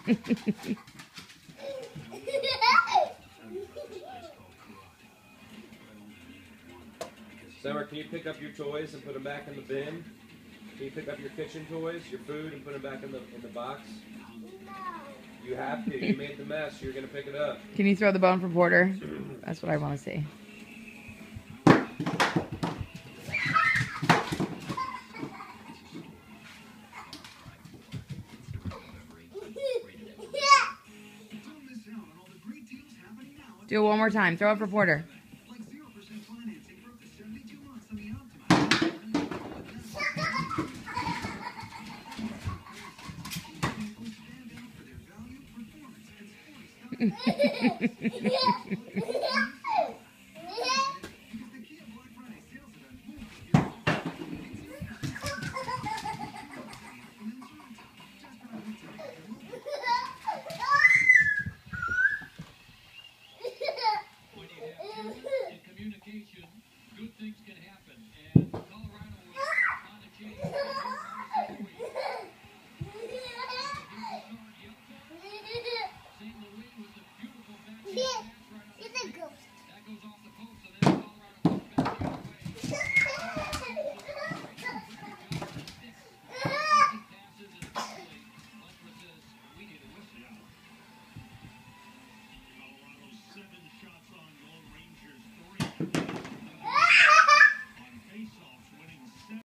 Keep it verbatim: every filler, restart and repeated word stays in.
Summer, can you pick up your toys and put them back in the bin? Can you pick up your kitchen toys, your food, and put them back in the in the box? No. You have to. You made the mess. You're gonna pick it up. Can you throw the bone for Porter? That's what I want to see. Do it one more time. Throw it for Porter.